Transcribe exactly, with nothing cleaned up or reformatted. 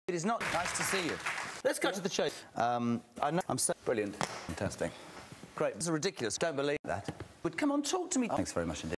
It is not nice to see you. Let's cut to the chase. Um, I know I'm so brilliant. Fantastic. Great. This is ridiculous. Don't believe that. But come on, talk to me. Oh, thanks very much indeed.